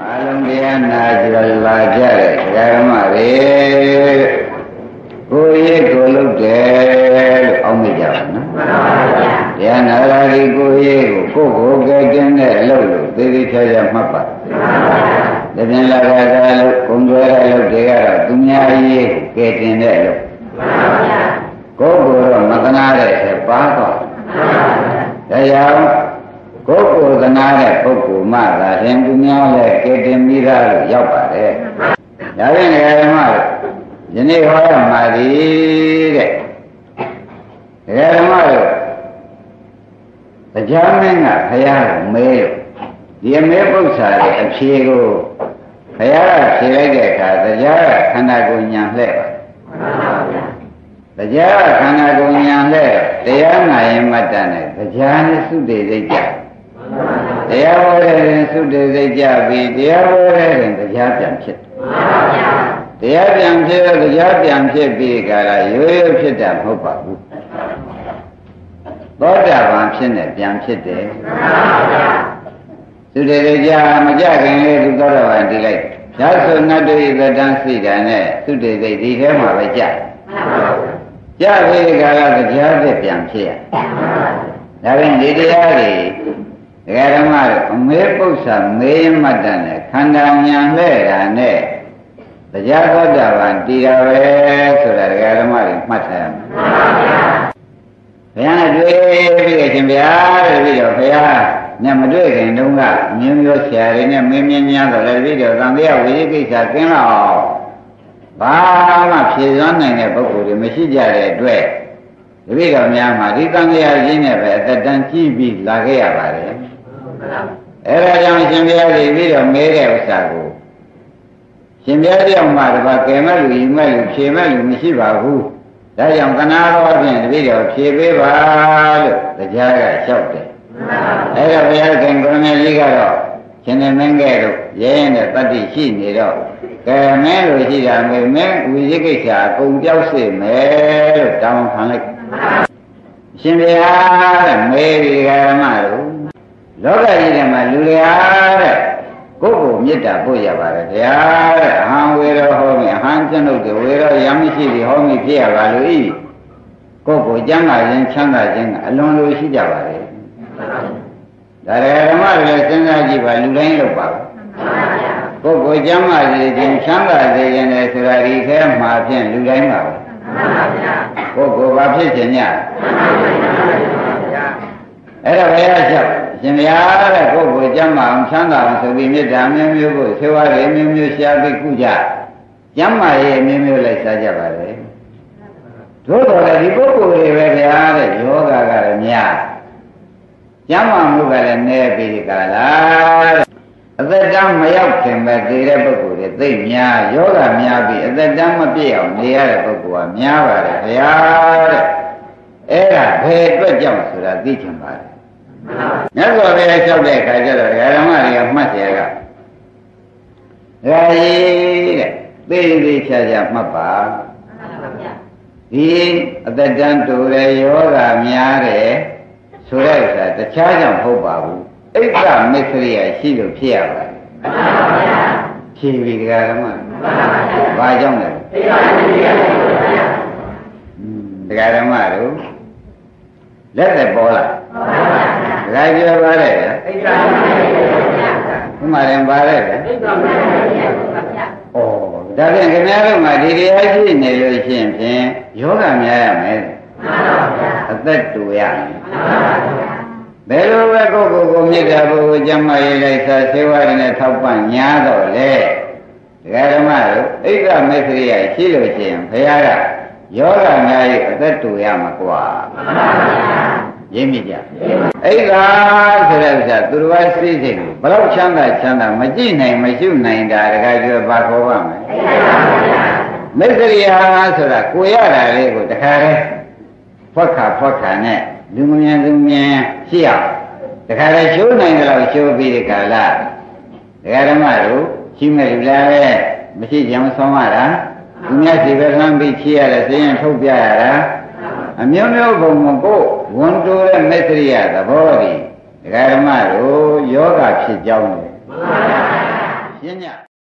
အလုံးတရားနာကြလာကြတဲ့ဒကာဓမ္မတွေကိုယ်ရေးကိုလုပ်တယ်လို့အောက်မိကြပါနော်တရားနာရာဒီကိုယ်ရေးကိုကိုယ်ကဲတင်တဲ့အလုပ်လို့သေသေးချာချာမှတ်ပါတပြန်လာတာလို့ဂုံကျွဲတဲ့လုပ်တွေကတော့သူများရေးကိုကဲတင်တဲ့အလုပ်ကိုယ်တော့မသနာတဲ့ဆက်ပါတော့ဒါကြောင့်ကိုယ်ကိုယ်သနာတဲ့ပုဂ္ဂိုလ်မှသာရင်သူများလည်းကဲတင်မိတာလို့ရောက်ပါတယ်ဒါဖြင့်ဒကာဓမ္မယနေ့ဟောရမှာဒီတဲ့ဒကာဓမ္မတို့တရားမင်းကဘုရားကိုမေးလို့ဒီအမေပု္ပ္ပာရဲ့အဖြေကိုဘုရားကဖြေလိုက်တဲ့အခါတရားကခန္ဓာကိုယ်ညာလှဲ့ပါတရားကခန္ဓာကိုယ်ညာလှဲ့တရားနာရင်မတ္တနဲ့တရားနဲ့သုတေစိတ်ကြတရားဟောတဲ့ရင်သုတေစိတ်ကြပြီးတရားဟောတဲ့ရင်တရားပြန်ဖြစ်တရားပြန်ဖြစ်တော့တရားပြန်ဖြစ်ပြီးကြလားရိုးရိုးဖြစ်တာမဟုတ်ပါဘူးသောတာပန်ဖြစ်နေပြန်ဖြစ်တယ်သုတေစိတ်ကြမကြခင်လေးသူသောတာပန်တည်လိုက်ရသောနတ်တို့ဤတန်စိတ်ဓာတ်နဲ့သုတေစိတ်ဒီထဲမှာပဲကြကြပြီးကြလားတရားဖြစ်ပြန်ဖြစ်ရဒါဖြင့်ဒီတရားတွေဒကာဓမ္မတို့အမေပု္ပ္ပာမေးမှတ်တယ်နဲ့ခန္ဓာညာလှဲ့တာနဲ့တရားသောတာပန်တည်တာပဲဆိုတာဒကာဓမ္မတွေမှတ်ထားရမယ်ဘုရားနဲ့တွေ့ပြီးခင်ဗျာတဲ့ပြီးတော့ဘုရားနဲ့မတွေ့ခင်တုန်းကမျိုးမျိုးဆရာတွေနဲ့မင်းများများတော့လည်းပြီးတော့သံဃာဝိရိကိစ္စကင်းတော့ဘာမှဖြေစွမ်းနိုင်တဲ့ပုဂ္ဂိုလ်တွေမရှိကြတဲ့အတွက်တပည့်တော်များမှာဒီသံဃာကြီးနဲ့ပဲအသက်တန်းကြီးပြီးလာခဲ့ရပါတယ်အဲဒါကြောင့်ရှင်ဘုရားကြီးပြီးတော့မဲတဲ့ဥစ္စာကိုရှင်ဘုရားတယောက်မှတပါးကဲမဲ့လူယူမဲ့လူဖြေမဲ့လူမရှိပါဘူးဒါကြောင့်ကနာတော်ဖြင့်တပည့်တော်ဖြေပေးပါလို့တရားကလျှောက်တယ်အဲဒါဘုရားခင်ကိုရမကြီးကတော့ရှင်နေမင်းကဲတို့ရဲရင်တဲ့တတ္တိရှိနေတော့ကဲမင်းလိုရှိတာမင်းဝိသိကိစ္စအကုန်ပြောက်စေမယ်လို့တောင်းခံလိုက်ရှင်ဘုရားတဲ့မေဒီဃာမတို့လောကကြီးထဲမှာလူတွေအားတဲ့ကိုယ့်ကိုမေတ္တာပို့ရပါတယ်ဗျာတဲ့အဟံဝေရောဟောမိအဟံကျွတ်တို့ဝေရောယမရှိသည်ဟောမိဖြစ်ရပါလို့ဤကိုယ့်ကိုကျမ်းမာခြင်းချမ်းသာခြင်းကအလွန်လိုရှိကြပါလေဒါရဓမ္မတွေလည်းစဉ်းစားကြည့်ပါလူတိုင်းလုပ်ပါကိုယ့်ကိုကျမ်းမာစေခြင်းချမ်းသာစေခြင်းနဲ့ဆိုတာဒီထဲမှာဖြင့်လူတိုင်းပါပဲကိုယ့်ကိုဘာဖြစ်ခြင်းညအဲ့ဒါဘယ်ရချက်ရှင်ဘုရားတဲ့ကိုယ့်ကိုကျမ်းမာအောင်ချမ်းသာအောင်ဆိုပြီးမေတ္တာမျိုးမျိုးကိုဆေဝါးတွေမျိုးမျိုးရှားပြီးကုကြကျမ်းမာရေးမျိုးမျိုးလိုက်စားကြပါလေသို့တော်လည်းဒီပုဂ္ဂိုလ်တွေပဲဗျာတဲ့ယောဂကလည်းများကျမ်းမာမှုကလည်းနည်းပြီးဒီကလာတဲ့အသက်တမ်းမရောက်ခင်ပဲတည်တဲ့ပုဂ္ဂိုလ်တွေသိများယောဂများပြီးအသက်တမ်းမပြည့်အောင်နေရတဲ့ပုဂ္ဂိုလ်ကများပါတယ်ဗျာတဲ့အဲ့ဒါဘယ်အတွက်ကြောင့်ဆိုတာသိချင်ပါတယ်မြတ်စွာဘုရားလျှောက်တဲ့အခါကျတော့ဓမ္မတွေကမှတ်เสียကဒါကြီးတဲ့သိသိချာချာမှတ်ပါဒီအသက်တမ်းတူတဲ့ယောဂများတယ်ဆိုတဲ့ဥစ္စာတခြားကြောင့်မဟုတ်ပါဘူးအိဋ္ဌမစ္စရိယရှိလို့ဖြစ်ရပါတယ်ဖြေပြီဓမ္မဘာကြောင့်လဲဓမ္မတို့လက်သက်ပေါ်လာဒါပြောပါလေဘုမာရင်ပါလေဩဒါဖြင့်ခင်ဗျားတို့မှာဒီတရားရှိနေလို့ရှိရင်ယောဂများရမယ်အသက်တူရမယ်ဘယ်လိုပဲကိုယ့်ကိုယ်မေတ္တာဘုရားကျမ်းမာရေးလိုက်စာဆေးဝါးတွေနဲ့ထောက်ပံ့ညာတော့လေဒကာဓမ္မတို့အိဋ္ဌမစ္စရိယရှိလို့ရှိရင်ဘုရားကယောဂများရဲ့အသက်တူရမှာကွာရင်းမိကြအိဋ္ဌဆိုတဲ့ဥစ္စာသူတော်ဘာစိတ်စိတ်ကိုဘလောက်ချမ်းသာမကြည့်နိုင်မရှုနိုင်တာတခါကျတော့ဘာခေါ်ပါမလဲမစ္စရိယဆိုတာကိုရတာလေးကိုတခါတည်းဖွက်ခါနဲ့လူမမြင်ရှိအောင်တခါတည်းရှိုးနိုင်တယ်လို့ရှိုးပြီးဒီကလာဒကာဓမ္မတို့ရှိမဲ့လူလားပဲမရှိကြအောင်ဆောင်းရတာသူများစီပဲလမ်းပြီးချီရတယ်စရင်ထုတ်ပြရတာအမျိုးမျိုးပုံကိုဝန်တိုးတဲ့မစ္စရိယသဘောတည်းဒကာဓမ္မတို့ယောဂဖြစ်ကြောင်းလေရှင်းည